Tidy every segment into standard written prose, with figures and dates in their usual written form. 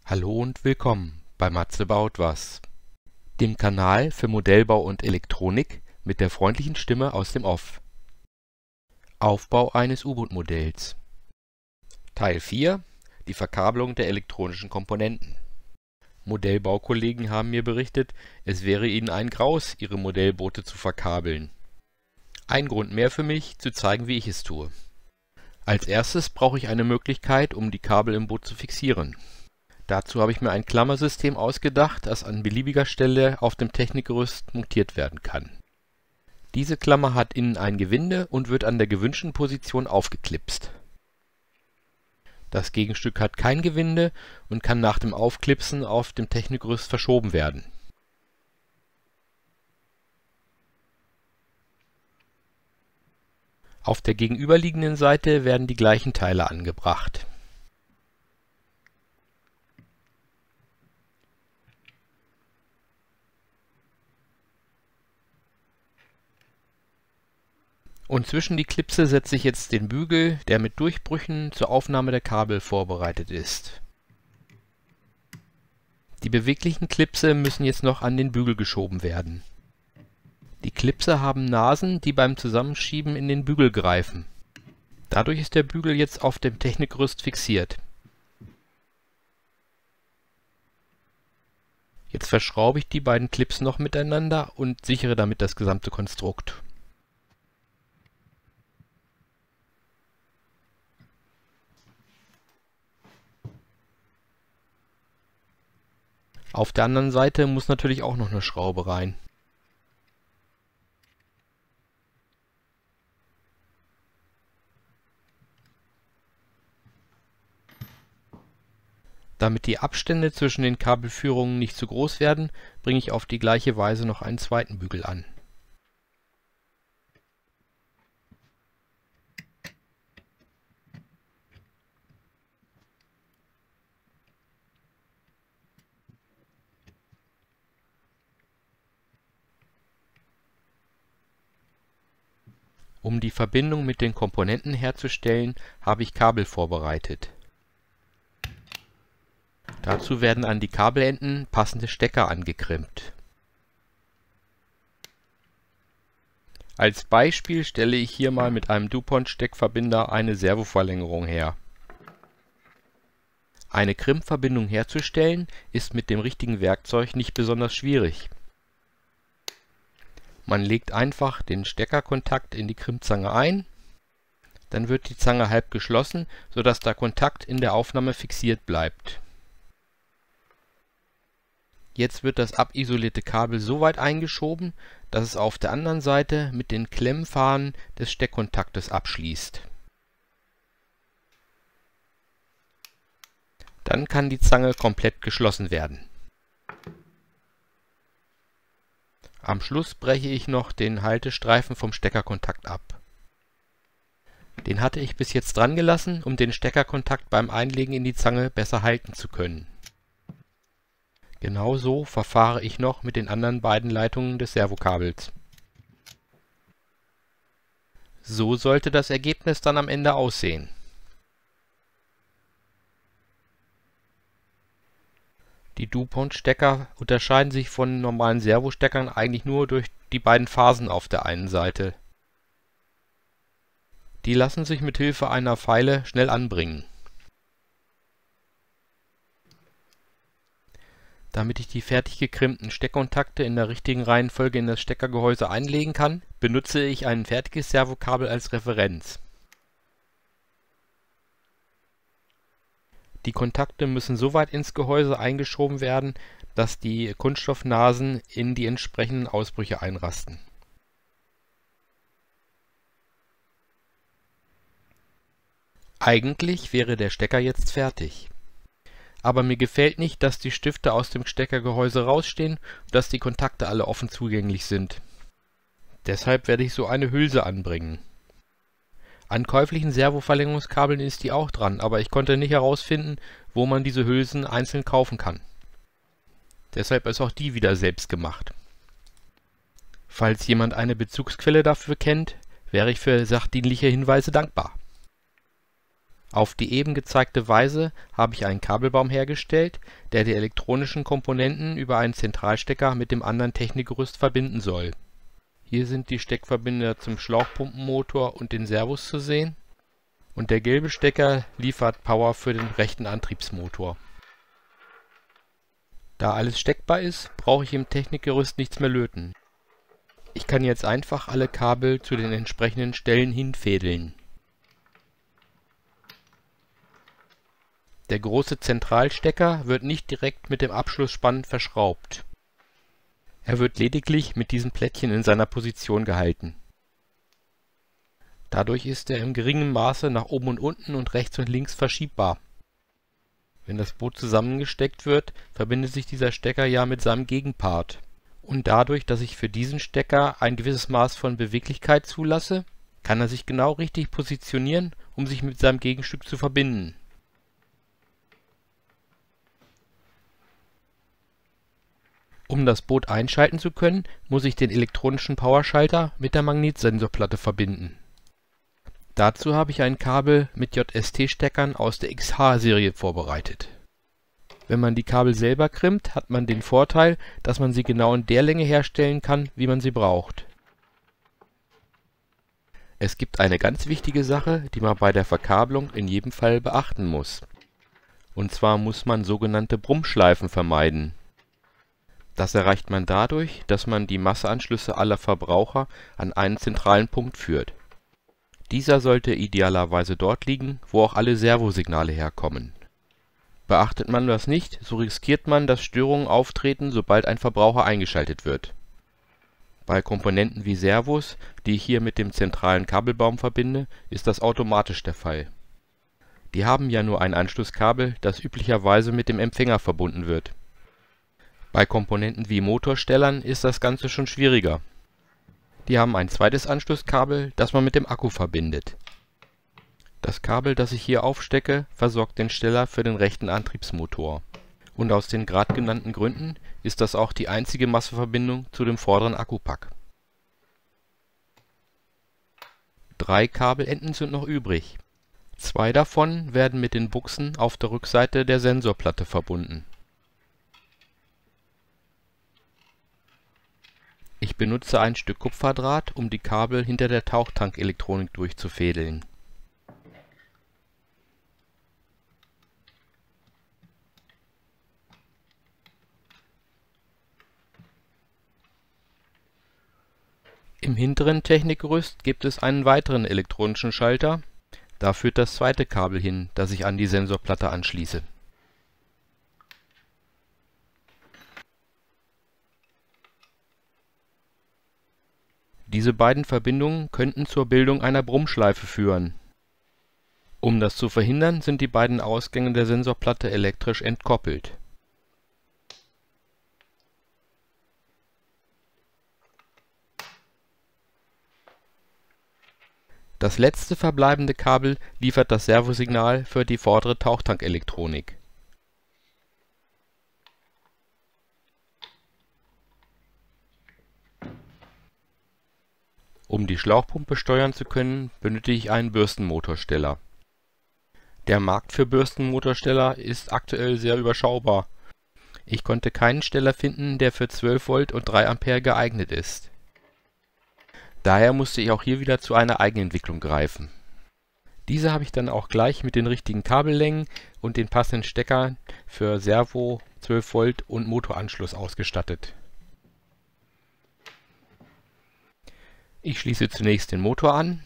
Hallo und willkommen bei Matze baut was, dem Kanal für Modellbau und Elektronik mit der freundlichen Stimme aus dem Off. Aufbau eines U-Boot-Modells. Teil 4: Die Verkabelung der elektronischen Komponenten. Modellbaukollegen haben mir berichtet, es wäre ihnen ein Graus, ihre Modellboote zu verkabeln. Ein Grund mehr für mich, zu zeigen, wie ich es tue. Als erstes brauche ich eine Möglichkeit, um die Kabel im Boot zu fixieren. Dazu habe ich mir ein Klammersystem ausgedacht, das an beliebiger Stelle auf dem Technikgerüst montiert werden kann. Diese Klammer hat innen ein Gewinde und wird an der gewünschten Position aufgeklipst. Das Gegenstück hat kein Gewinde und kann nach dem Aufklipsen auf dem Technikgerüst verschoben werden. Auf der gegenüberliegenden Seite werden die gleichen Teile angebracht. Und zwischen die Klipse setze ich jetzt den Bügel, der mit Durchbrüchen zur Aufnahme der Kabel vorbereitet ist. Die beweglichen Klipse müssen jetzt noch an den Bügel geschoben werden. Die Klipse haben Nasen, die beim Zusammenschieben in den Bügel greifen. Dadurch ist der Bügel jetzt auf dem Technikgerüst fixiert. Jetzt verschraube ich die beiden Clips noch miteinander und sichere damit das gesamte Konstrukt. Auf der anderen Seite muss natürlich auch noch eine Schraube rein. Damit die Abstände zwischen den Kabelführungen nicht zu groß werden, bringe ich auf die gleiche Weise noch einen zweiten Bügel an. Um die Verbindung mit den Komponenten herzustellen, habe ich Kabel vorbereitet. Dazu werden an die Kabelenden passende Stecker angekrimmt. Als Beispiel stelle ich hier mal mit einem DuPont-Steckverbinder eine Servoverlängerung her. Eine Krimpverbindung herzustellen ist mit dem richtigen Werkzeug nicht besonders schwierig. Man legt einfach den Steckerkontakt in die Krimpzange ein, dann wird die Zange halb geschlossen, sodass der Kontakt in der Aufnahme fixiert bleibt. Jetzt wird das abisolierte Kabel so weit eingeschoben, dass es auf der anderen Seite mit den Klemmfahnen des Steckkontaktes abschließt. Dann kann die Zange komplett geschlossen werden. Am Schluss breche ich noch den Haltestreifen vom Steckerkontakt ab. Den hatte ich bis jetzt dran gelassen, um den Steckerkontakt beim Einlegen in die Zange besser halten zu können. Genauso verfahre ich noch mit den anderen beiden Leitungen des Servokabels. So sollte das Ergebnis dann am Ende aussehen. Die DuPont-Stecker unterscheiden sich von normalen Servosteckern eigentlich nur durch die beiden Phasen auf der einen Seite. Die lassen sich mit Hilfe einer Feile schnell anbringen. Damit ich die fertig gekrimpten Steckkontakte in der richtigen Reihenfolge in das Steckergehäuse einlegen kann, benutze ich ein fertiges Servokabel als Referenz. Die Kontakte müssen so weit ins Gehäuse eingeschoben werden, dass die Kunststoffnasen in die entsprechenden Ausbrüche einrasten. Eigentlich wäre der Stecker jetzt fertig. Aber mir gefällt nicht, dass die Stifte aus dem Steckergehäuse rausstehen und dass die Kontakte alle offen zugänglich sind. Deshalb werde ich so eine Hülse anbringen. An käuflichen Servoverlängerungskabeln ist die auch dran, aber ich konnte nicht herausfinden, wo man diese Hülsen einzeln kaufen kann. Deshalb ist auch die wieder selbst gemacht. Falls jemand eine Bezugsquelle dafür kennt, wäre ich für sachdienliche Hinweise dankbar. Auf die eben gezeigte Weise habe ich einen Kabelbaum hergestellt, der die elektronischen Komponenten über einen Zentralstecker mit dem anderen Technikgerüst verbinden soll. Hier sind die Steckverbinder zum Schlauchpumpenmotor und den Servos zu sehen, und der gelbe Stecker liefert Power für den rechten Antriebsmotor. Da alles steckbar ist, brauche ich im Technikgerüst nichts mehr löten. Ich kann jetzt einfach alle Kabel zu den entsprechenden Stellen hinfädeln. Der große Zentralstecker wird nicht direkt mit dem Abschlussspann verschraubt. Er wird lediglich mit diesem Plättchen in seiner Position gehalten. Dadurch ist er in geringem Maße nach oben und unten und rechts und links verschiebbar. Wenn das Boot zusammengesteckt wird, verbindet sich dieser Stecker ja mit seinem Gegenpart. Und dadurch, dass ich für diesen Stecker ein gewisses Maß von Beweglichkeit zulasse, kann er sich genau richtig positionieren, um sich mit seinem Gegenstück zu verbinden. Um das Boot einschalten zu können, muss ich den elektronischen Powerschalter mit der Magnetsensorplatte verbinden. Dazu habe ich ein Kabel mit JST-Steckern aus der XH-Serie vorbereitet. Wenn man die Kabel selber krimmt, hat man den Vorteil, dass man sie genau in der Länge herstellen kann, wie man sie braucht. Es gibt eine ganz wichtige Sache, die man bei der Verkabelung in jedem Fall beachten muss. Und zwar muss man sogenannte Brummschleifen vermeiden. Das erreicht man dadurch, dass man die Masseanschlüsse aller Verbraucher an einen zentralen Punkt führt. Dieser sollte idealerweise dort liegen, wo auch alle Servosignale herkommen. Beachtet man das nicht, so riskiert man, dass Störungen auftreten, sobald ein Verbraucher eingeschaltet wird. Bei Komponenten wie Servos, die ich hier mit dem zentralen Kabelbaum verbinde, ist das automatisch der Fall. Die haben ja nur ein Anschlusskabel, das üblicherweise mit dem Empfänger verbunden wird. Bei Komponenten wie Motorstellern ist das Ganze schon schwieriger. Die haben ein zweites Anschlusskabel, das man mit dem Akku verbindet. Das Kabel, das ich hier aufstecke, versorgt den Steller für den rechten Antriebsmotor. Und aus den gerade genannten Gründen ist das auch die einzige Masseverbindung zu dem vorderen Akkupack. 3 Kabelenden sind noch übrig. 2 davon werden mit den Buchsen auf der Rückseite der Sensorplatte verbunden. Ich benutze ein Stück Kupferdraht, um die Kabel hinter der Tauchtankelektronik durchzufädeln. Im hinteren Technikgerüst gibt es einen weiteren elektronischen Schalter. Da führt das zweite Kabel hin, das ich an die Sensorplatte anschließe. Diese beiden Verbindungen könnten zur Bildung einer Brummschleife führen. Um das zu verhindern, sind die beiden Ausgänge der Sensorplatte elektrisch entkoppelt. Das letzte verbleibende Kabel liefert das Servosignal für die vordere Tauchtankelektronik. Um die Schlauchpumpe steuern zu können, benötige ich einen Bürstenmotorsteller. Der Markt für Bürstenmotorsteller ist aktuell sehr überschaubar. Ich konnte keinen Steller finden, der für 12 Volt und 3 Ampere geeignet ist. Daher musste ich auch hier wieder zu einer Eigenentwicklung greifen. Diese habe ich dann auch gleich mit den richtigen Kabellängen und den passenden Steckern für Servo, 12 Volt und Motoranschluss ausgestattet. Ich schließe zunächst den Motor an.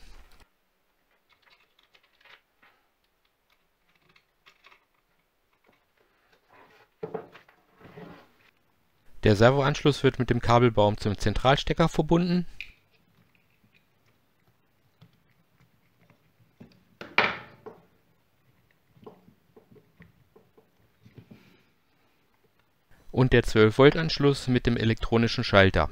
Der Servoanschluss wird mit dem Kabelbaum zum Zentralstecker verbunden. Und der 12 Volt Anschluss mit dem elektronischen Schalter.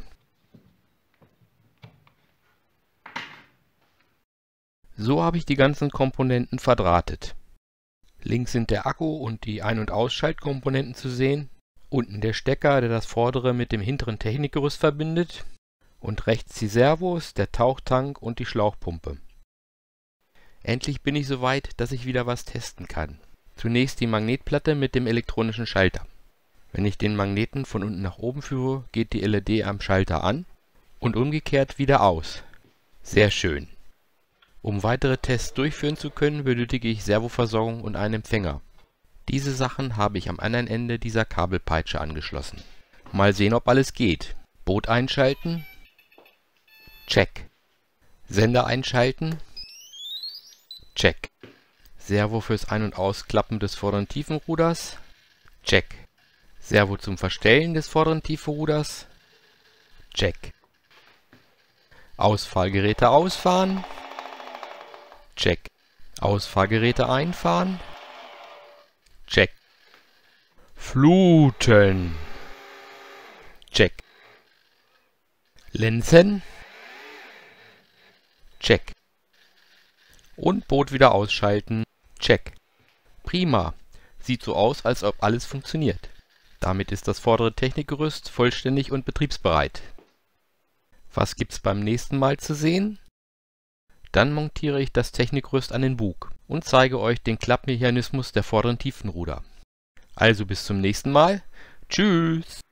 So habe ich die ganzen Komponenten verdrahtet. Links sind der Akku und die Ein- und Ausschaltkomponenten zu sehen. Unten der Stecker, der das vordere mit dem hinteren Technikgerüst verbindet. Und rechts die Servos, der Tauchtank und die Schlauchpumpe. Endlich bin ich soweit, dass ich wieder was testen kann. Zunächst die Magnetplatte mit dem elektronischen Schalter. Wenn ich den Magneten von unten nach oben führe, geht die LED am Schalter an und umgekehrt wieder aus. Sehr schön. Um weitere Tests durchführen zu können, benötige ich Servoversorgung und einen Empfänger. Diese Sachen habe ich am anderen Ende dieser Kabelpeitsche angeschlossen. Mal sehen, ob alles geht. Boot einschalten. Check. Sender einschalten. Check. Servo fürs Ein- und Ausklappen des vorderen Tiefenruders. Check. Servo zum Verstellen des vorderen Tiefenruders. Check. Ausfahrgeräte ausfahren. Check. Ausfahrgeräte einfahren. Check. Fluten. Check. Lenzen. Check. Und Boot wieder ausschalten. Check. Prima. Sieht so aus, als ob alles funktioniert. Damit ist das vordere Technikgerüst vollständig und betriebsbereit. Was gibt's beim nächsten Mal zu sehen? Dann montiere ich das Technikgerüst an den Bug und zeige euch den Klappmechanismus der vorderen Tiefenruder. Also bis zum nächsten Mal. Tschüss!